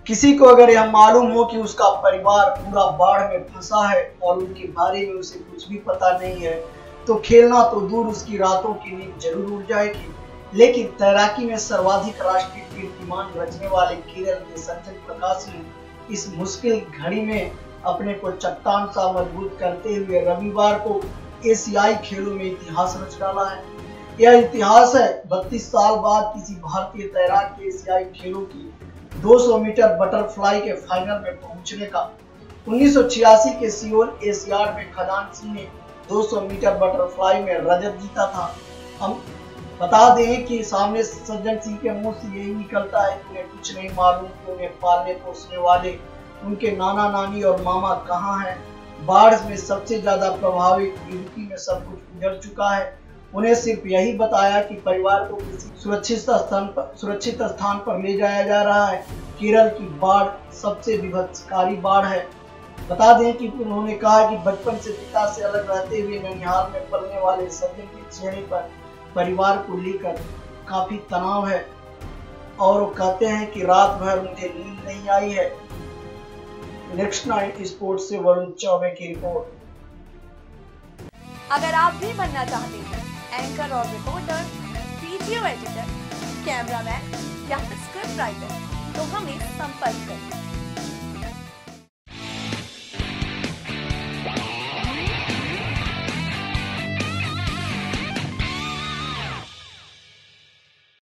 किसी को अगर यह मालूम हो कि उसका परिवार पूरा बाढ़ में फंसा है और उनके बारे में उसे कुछ भी पता नहीं है, तो खेलना तो दूर, उसकी रातों की नींद जरूर उड़ जाएगी। लेकिन तैराकी में सर्वाधिक राष्ट्रीय कीर्तिमान रचने वाले केरल के सज्जन प्रकाश ने इस मुश्किल घड़ी में अपने को चट्टान सा मजबूत करते हुए रविवार को एशियाई खेलों में इतिहास रच डाला है। यह इतिहास है 32 साल बाद किसी भारतीय तैराक के एशियाई खेलों की 200 मीटर बटरफ्लाई के फाइनल में पहुंचने का। 1986 के सियोल एशियाड में खदान सिंह ने 200 मीटर बटरफ्लाई में रजत जीता था। हम बता दें कि सामने सज्जन सिंह के मुंह से यही निकलता है कि उन्हें कुछ नहीं मालूम कि उन्हें पालने पोसने वाले उनके नाना नानी और मामा कहाँ हैं। बाढ़ में सबसे ज्यादा प्रभावित इडुक्की में सब कुछ उजड़ चुका है। उन्हें सिर्फ यही बताया कि परिवार को किसी सुरक्षित स्थान पर ले जाया जा रहा है। केरल की बाढ़ सबसे विभत्सकारी बाढ़ है। बता दें कि उन्होंने कहा कि बचपन से पिता से अलग रहते हुए ननिहाल में पलने वाले सज्जन के चेहरे पर परिवार को लेकर काफी तनाव है और वो कहते हैं कि रात भर उन्हें नींद नहीं आई है। नेक्स्ट नाइट स्पोर्ट्स से वरुण चौबे की रिपोर्ट। अगर आप भी बनना चाहते हैं एंकर और रिपोर्टर, वीडियो एडिटर, कैमरामैन या फिर स्क्रिप्ट राइटर, तो हमें संपर्क करें।